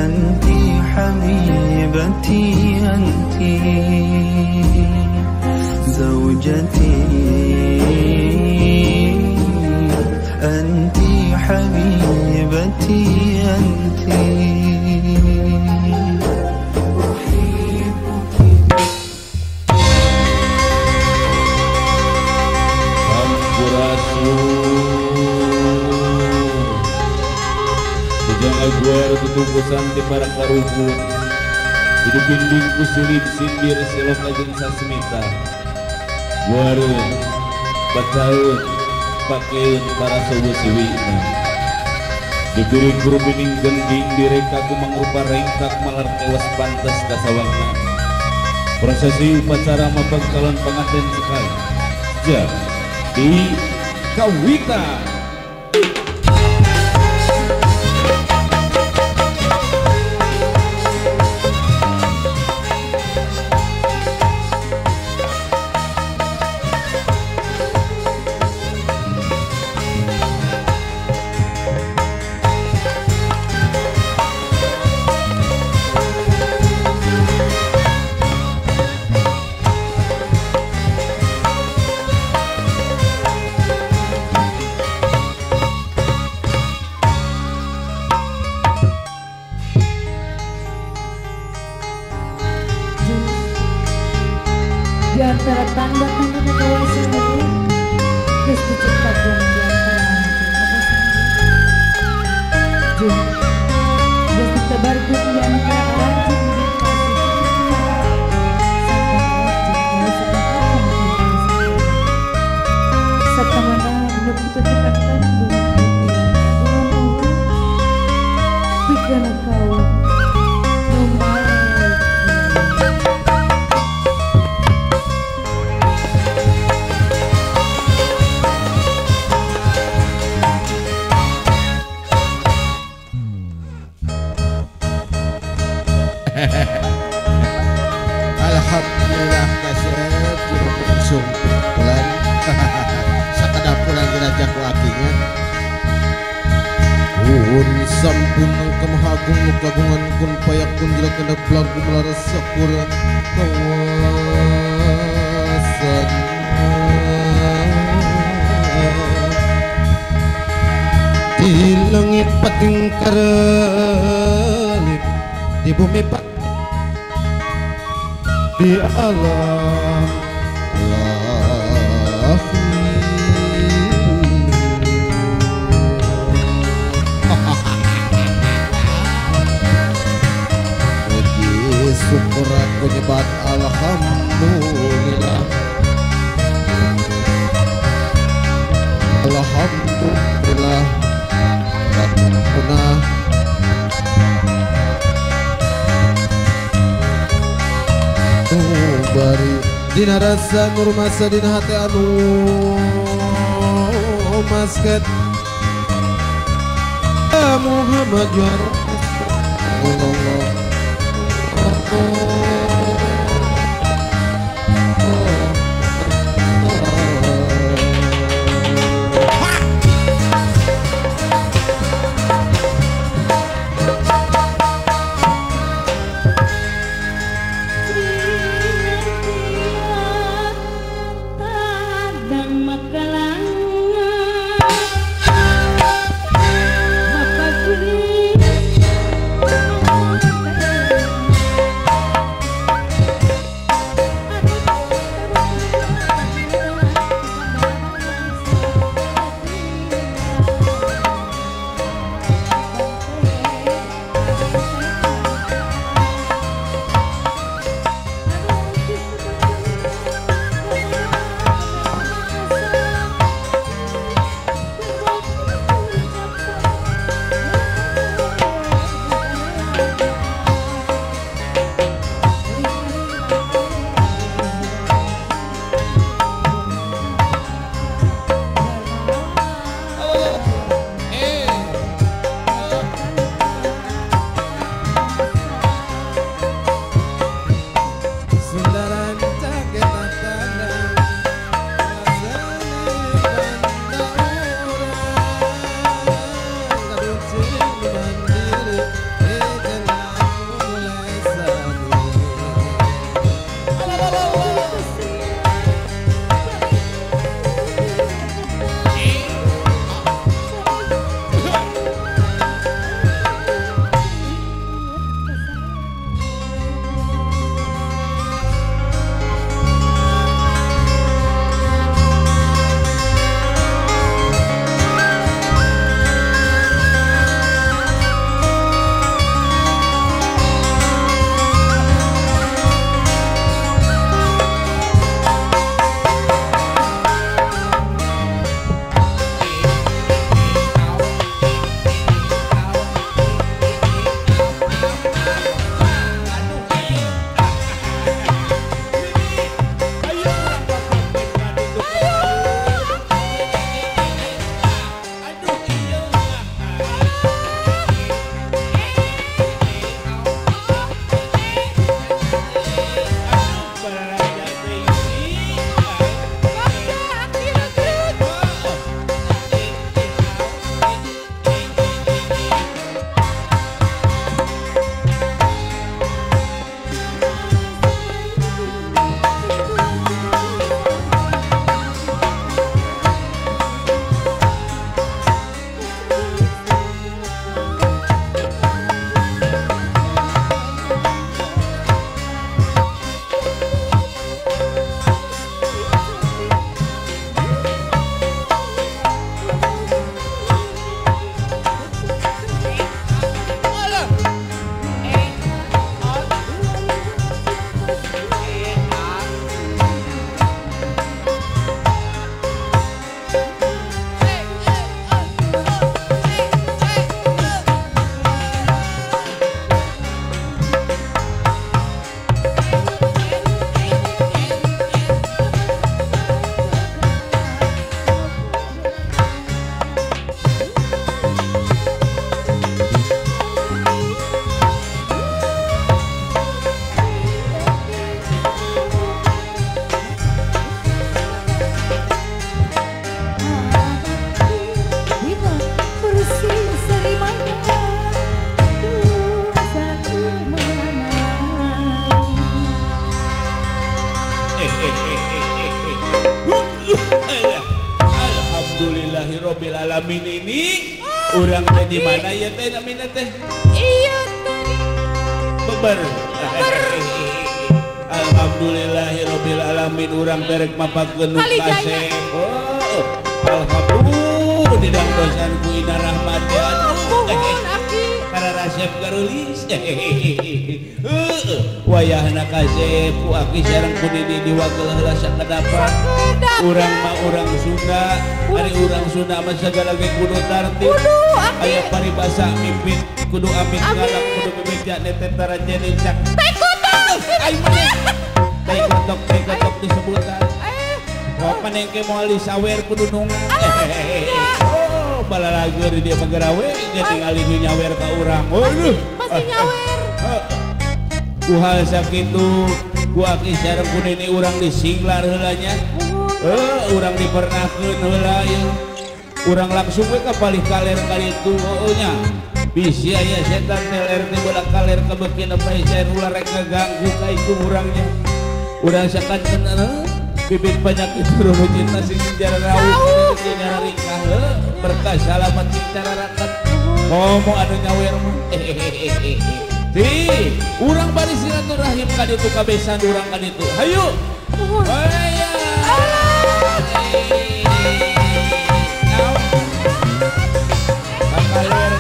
أنتِ حبيبتي أنتِ زوجتي أنتِ حبيبتي أنتِ Aguar ketungkusan di para karubun hidup bimbing kusilip sindir silok ajeng sasmita guareun bacaeun pakeun para sobo siwina diberi guru bening gending direka ku mangrupa rengkak malar tewas pantas kasawangna prosesi upacara mabang calon pengantin sekali sejak di Kawita. Di antara tanda-tanda kedewasaan itu terus diciptakan di antara Jun terus ditebarkan di antara rajin serta mana belum kita ciptakan pikirkan kau Alhamdulillah kasep langsung bulan sakada pulang dirajak lakinya Uun sampun kemahagung kagungan kun payak kun jila kena belagu melaras sapura kawasan di langit pating karalip di bumi pat di alam puji syukur aku nyebat alhamdulillah alhamdulillah punah bari dina rasa nur masa dina hati anu masket Muhammad ya Rasulullah alamin ini urang teh di mana ya teh namina teh? Iya teh. Beber. Alhamdulillahirabbil alamin urang derek mapakeun nu kasep. Oh, alhamdulillah didangdosan ku ina rahmat ya aduh. Para rasep garulis. Wayahna kasep ku aki sareng ku didi diwagel heula sakadapat. Urang mah urang Sunda, ari urang Sunda mah sagala ge kudu tartib. Aya paribasa mimpin kudu amin galak kudu bebeja netet tarajeun cak. Aing mah teh kotok disebutan. Oh panengke moal disawer kudu nungan. Oh balalager dia magarawe dia tinggal di nyawer ka urang. Waduh masih nyawer. Kuhal sakitu ku aki sareng ku nini urang disinglar heula nya. Urang dipernahkeun heula ieu. Urang langsung we ka palih kaler kali itu nya. Bisi aya setan teler teh bola kaler kabeukeun apa saya ulah rek ngaganggu ka itu urangnya. Urang sakankeun bibit penyakit turun cinta sing jara rawuh sing jara ringkah berkah salamet sing cara rakat. Ngomong anu nyawer mah. Ti, urang bari silaturahim ka ditu kabesan urang ka ditu. Hayu. Aya. Kaler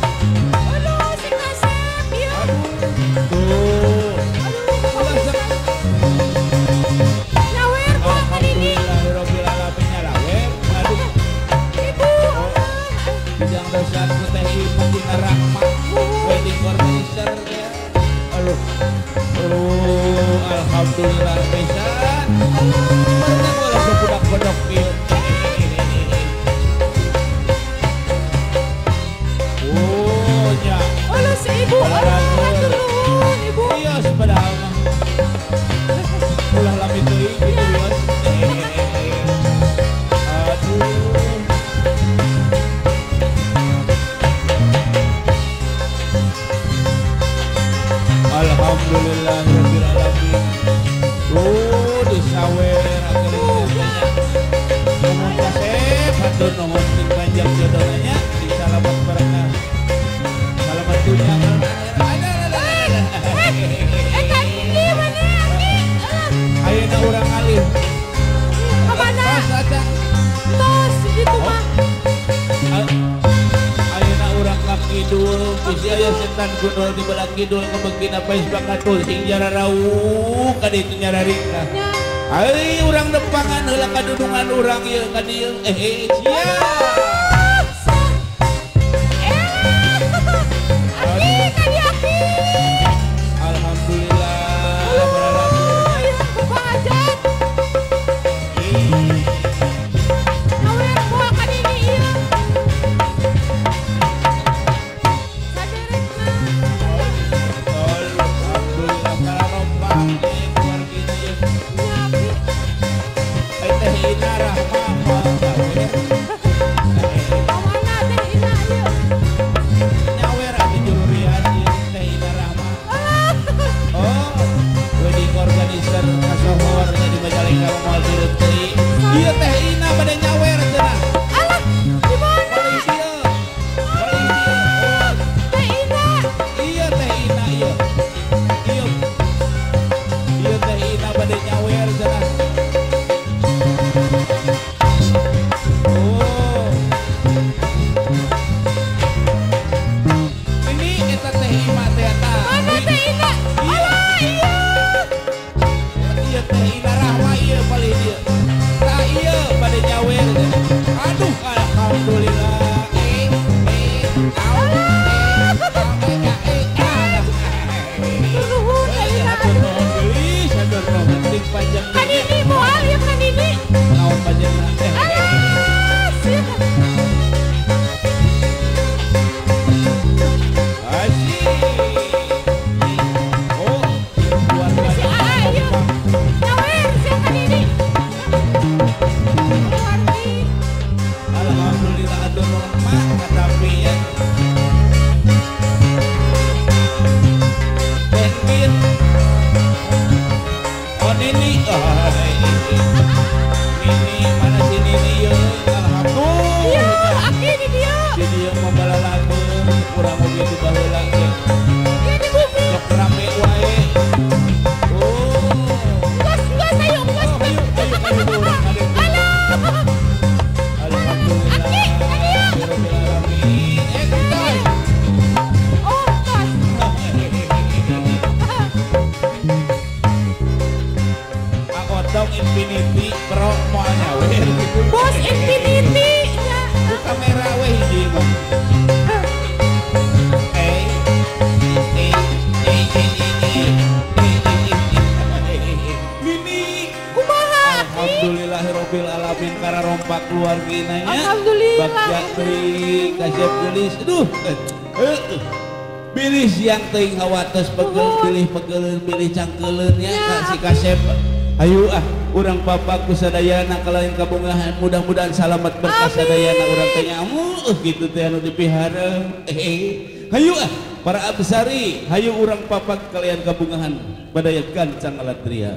dosan ku teh ibu dina rahmat wedding organizer ya. Alhamdulillah pisan. Mana bola budak-budak kieu. Oh nya. Alah si ibu. Ibu. Iya padahal mah. Ulah lami teuing gitu Yos. Aduh. Alhamdulillahirabbil alamin. Disawer akhirnya nuhun kasep hatur nuhun sing panjang jodohna nya disalamet barangna. Salamet dunya akhirat. Kan ini mana? Ayeuna urang alih. Ka mana? Tos itu mah. Ayeuna urang ka kidul, bisi aya setan gundul di belah kidul kebeukina pais bakatul sing jara rawuh ka ditu nyara ringkah. Ai urang depangan heula kadudungan urang ieu ka dieu. Sia. Alhamdulillah. Nyawer atuh jururian ieu teh Ina Rahma. Oh, wedding organizer kasohor jadi Majalengka moal dieu teh. Ieu teh Ina bade nyawer cenah. Alah, di mana? Balik dieu. Oh, Teh Ina. iya teh Ina ieu. Ieu teh Ina bade nyawer cenah. Aduh, alhamdulillah. Kan ini moal ya kan ini. Naon panjenengan teh? Infinity Pro mau nyawer gitu. Bos Infinity ya. Kamera weh hiji mah. Alhamdulillahirabbil alamin karena rompak keluargina nya. Alhamdulillah. Bagja teuing kasep geulis. Aduh. Bilih siang teuing hawates pegel bilih cangkeuleun nya ka si kasep. Ayo urang papak ku sadayana kalain kabungahan mudah-mudahan salamet berkah sadayana urang teh nyamu kitu teh anu dipihara. Hayu para absari, hayu urang papak kalian kabungahan badaya gancang alatria.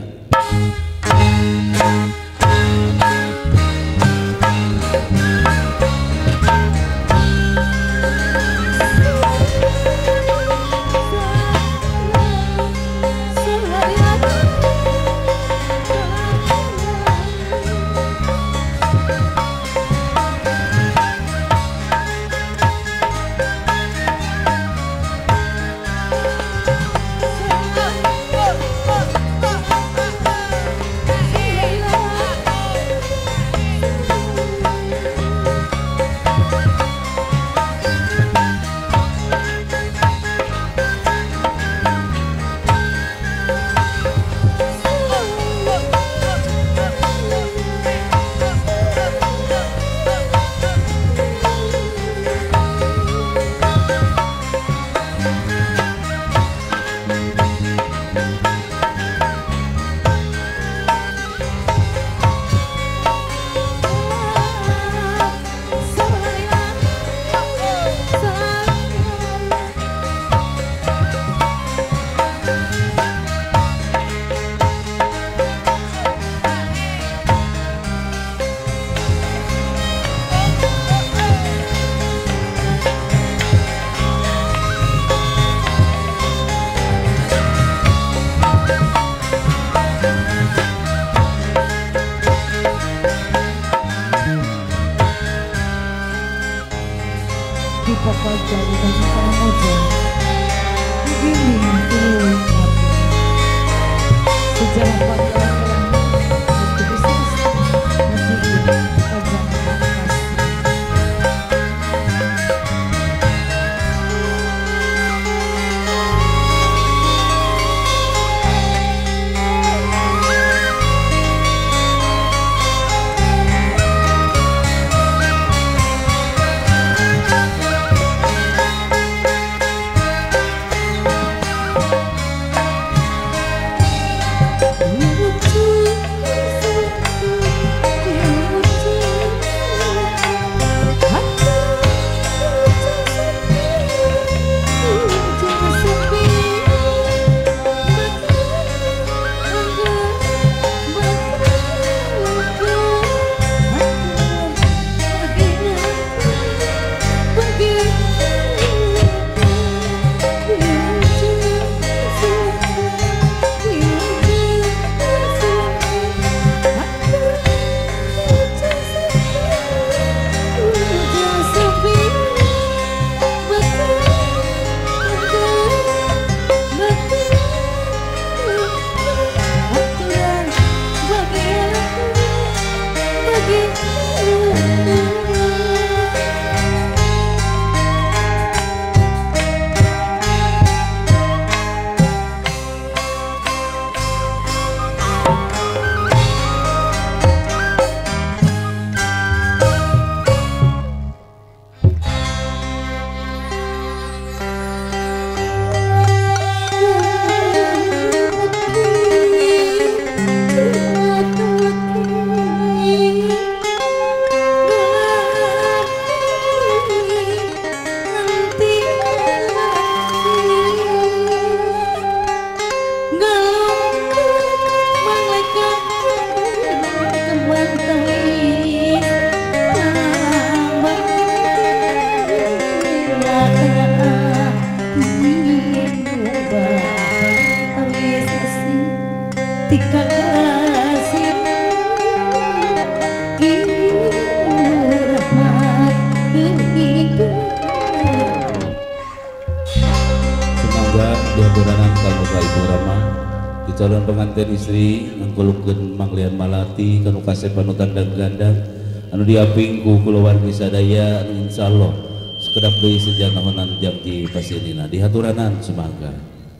di calon pengantin istri ngangkulukeun Manglian Malati kanu kasep panutan dan gandang anu diaping ku kulawargi sadaya anu insyaallah sekedap deui sejanahonan jam di pasinina dihaturanan semangga.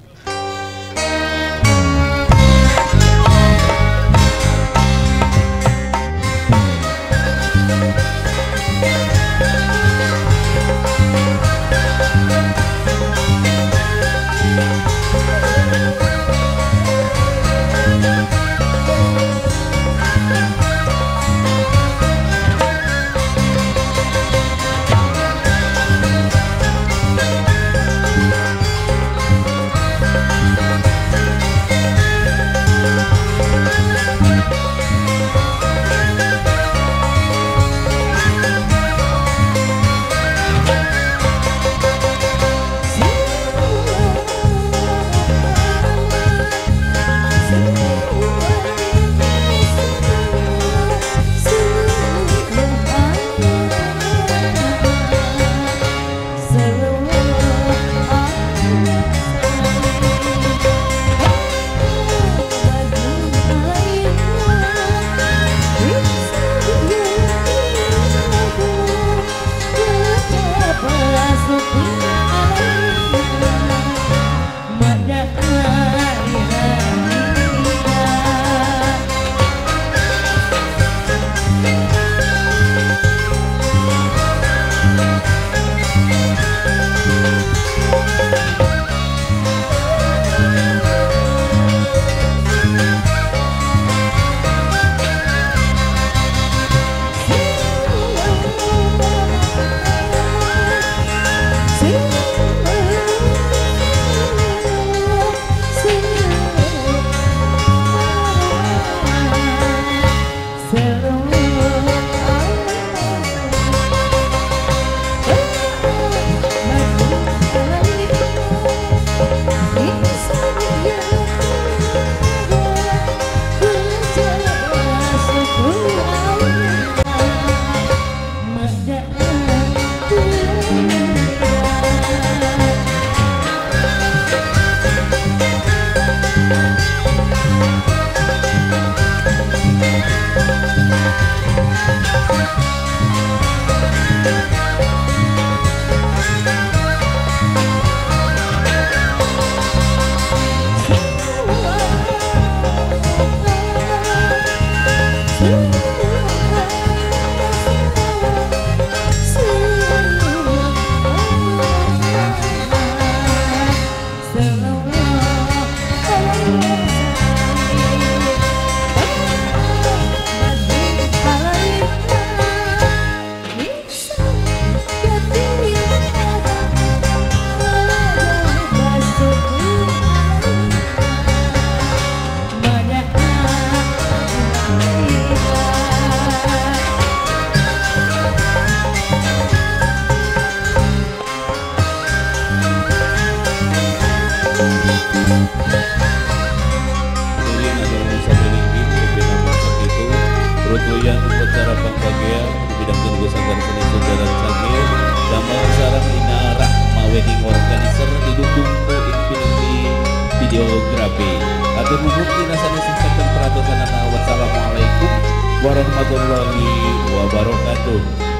Perutloyan upacara pangbagia bidang kenugasan seni saudara Cangil damel sareng Ina Rahma Wedding Organizer didukung ku Infinity Videografi. Atur nuhun tina sanes saken peratosan. Wassalamualaikum warahmatullahi wabarakatuh.